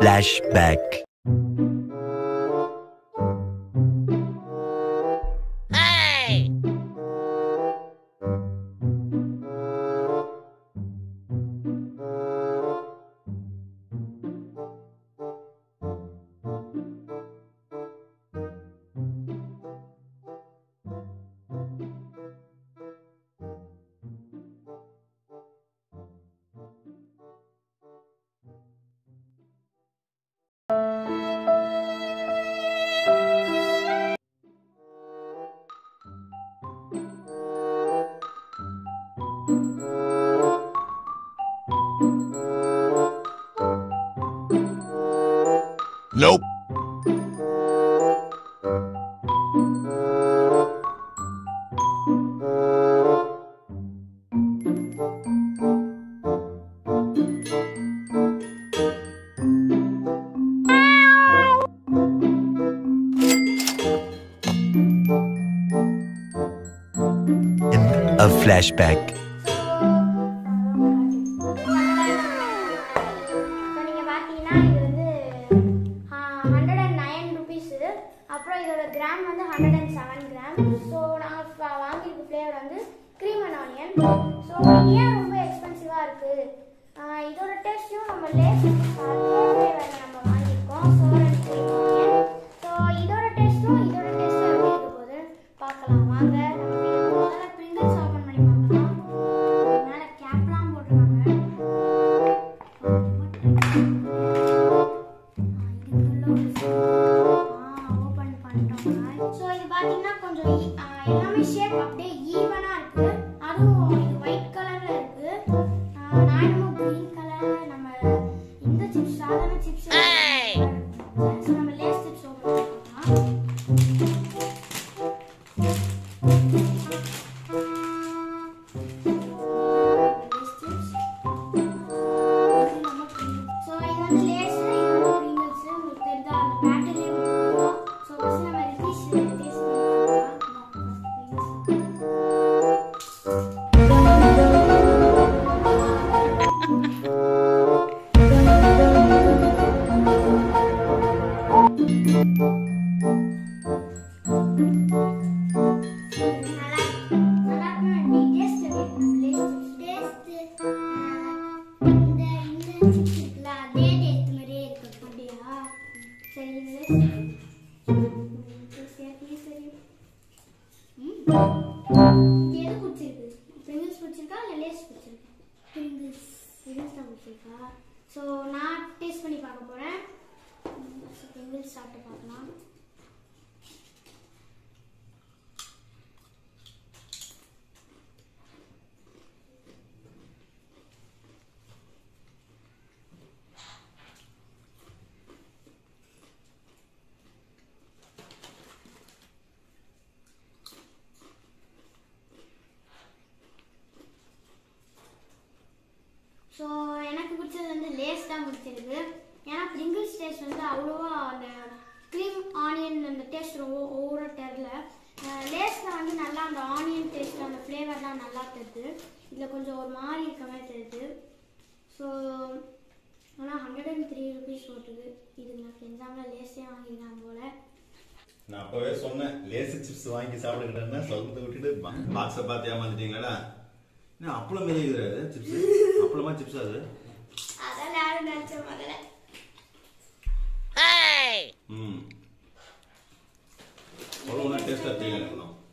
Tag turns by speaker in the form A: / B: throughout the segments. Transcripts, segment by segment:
A: Flashback. Nope. A flashback.
B: Gram வந்து 107 gram. So நாங்கள் வாங்கியிருக்க ஃப்ளேவர் வந்து க்ரீம் அண்ட் ஆனியன். ஸோ ஏன் ரொம்ப எக்ஸ்பென்சிவாக இருக்குது? இதோட டேஸ்ட்டும் நம்ம லேஸ் ஃப்ளேவர் நம்ம வாங்கியிருக்கோம், sour and cream onion. So இதோட டேஸ்ட்டும் எப்படி இருக்க போகுது பார்க்கலாம் வாங்க. நம்ம முதல்ல பிரிங்கிள்ஸ் ஓப்பன் பண்ணி பார்க்கலாம். மேலே கேப்லாம் போட்டுருக்காங்க. ஸோ இது பார்த்தீங்கன்னா கொஞ்சம் எல்லாமே ஷேப் அப்படியே ஈவனாக இருக்கு. அதுவும் இது ஒயிட் கலர்ல இருக்கு. நான் என்னமோ கிரீன் கலர் நம்ம இந்த சிப்ஸ் சாதாரண சிப்ஸ். ஸோ நம்ம லேஸ் சிப்ஸ் ஓப்பன் பண்ணலாம். ஸோ இது வந்து லேஸ், இது வந்து பிரிங்கிள்ஸ். உங்களுக்கு தெரியுதா அந்த பேட்டர்லேயே முடியும். ஸோ ஃபர்ஸ்ட் நம்ம ரித்திஷ் டேஸ்ட் எது பிடிச்சிருக்கு? பிரிங்கிள்ஸ் பிடிச்சிருக்கா இல்லை லேஸ் பிடிச்சிருக்கா? பிரிங்கிள்ஸ் தான் பிடிச்சிருக்கா. ஸோ நான் டேஸ்ட் பண்ணி பார்க்க போகிறேன். பிரிங்கிள்ஸ் சாப்பிட்டு பார்க்கலாம். ஸோ எனக்கு பிடிச்சது வந்து லேஸ் தான் பிடிச்சிருக்கு. ஏன்னா பிரிங்கிள்ஸ் டேஸ்ட் வந்து அவ்வளோவா அந்த க்ரீம் ஆனியன் அந்த டேஸ்ட் ரொம்ப ஓவராக தெரில. லேஸில் வந்து நல்லா அந்த ஆனியன் டேஸ்ட் அந்த ஃப்ளேவர்லாம் நல்லா தெரியுது. இதில் கொஞ்சம் ஒரு மாதிரி இருக்க மாதிரி தெரியுது. ஸோ ஆனால் 103 rupees போட்டுது. இது நான் எக்ஸாம்பிள் லேஸே வாங்கிக்கலாம் போல.
C: நான் அப்பவே சொன்னேன் லேஸ் சிப்ஸ் வாங்கி சாப்பிடுறேன்னா சொல்றதை விட்டுட்டு பாக்ஸை பார்த்து ஏமாந்துட்டீங்களா? அப்பளம் மாரி இருக்குது சிப்ஸ். அப்பளமா சிப்ஸ் அது?
B: அதான் நான் நினைச்சேன் முதல்ல.
C: அவ்வளோ டேஸ்டா தெரியல.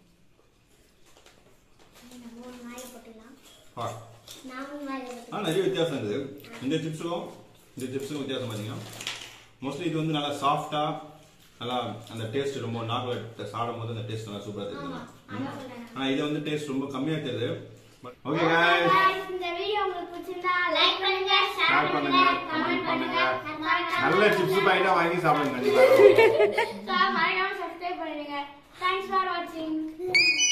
C: நிறைய வித்தியாசம் இருக்குது. இந்த சிப்ஸுக்கும் வித்தியாசம் பார்த்தீங்கன்னா மோஸ்ட்லி இது வந்து நல்லா சாஃப்டா நல்லா அந்த டேஸ்ட் ரொம்ப நாக்கில் சாப்பிடும் போது அந்த டேஸ்ட் நல்லா சூப்பராக தெரியுது. ஆனால் இது வந்து டேஸ்ட் ரொம்ப கம்மியாக தெரியுது. ஓகே गाइस,
B: இந்த வீடியோ உங்களுக்கு பிடிச்சிருந்தா லைக் பண்ணுங்க,
C: ஷேர் பண்ணுங்க, கமெண்ட் பண்ணுங்க. நல்ல சிப்ஸ் பாக்கெட்டா வாங்கி சாப்பிடுங்க கண்டிப்பா.
B: மறக்காம சப்ஸ்கிரைப் பண்ணுங்க. Thanks for watching.